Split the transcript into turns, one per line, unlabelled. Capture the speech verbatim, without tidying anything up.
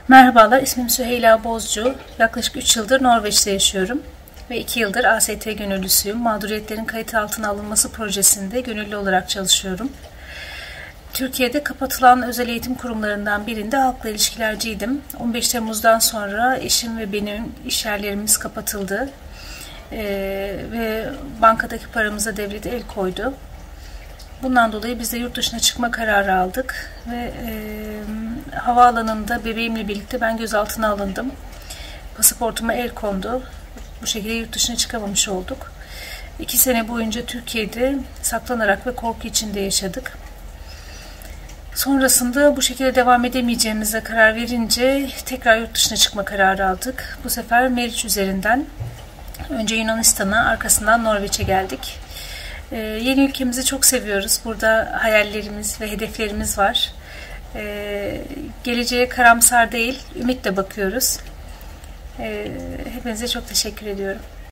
Merhabalar, ismim Süheyla Bozcu. Yaklaşık üç yıldır Norveç'te yaşıyorum ve iki yıldır A S T gönüllüsüyüm. Mağduriyetlerin kayıt altına alınması projesinde gönüllü olarak çalışıyorum. Türkiye'de kapatılan özel eğitim kurumlarından birinde halkla ilişkilerciydim. on beş Temmuz'dan sonra eşim ve benim iş yerlerimiz kapatıldı ee, ve bankadaki paramıza devlet el koydu. Bundan dolayı biz de yurt dışına çıkma kararı aldık ve e, havaalanında bebeğimle birlikte ben gözaltına alındım. Pasaportuma el kondu. Bu şekilde yurt dışına çıkamamış olduk. İki sene boyunca Türkiye'de saklanarak ve korku içinde yaşadık. Sonrasında bu şekilde devam edemeyeceğimize karar verince tekrar yurt dışına çıkma kararı aldık. Bu sefer Meriç üzerinden önce Yunanistan'a, arkasından Norveç'e geldik. Ee, yeni ülkemizi çok seviyoruz. Burada hayallerimiz ve hedeflerimiz var. Ee, geleceğe karamsar değil, ümitle bakıyoruz. Ee, hepinize çok teşekkür ediyorum.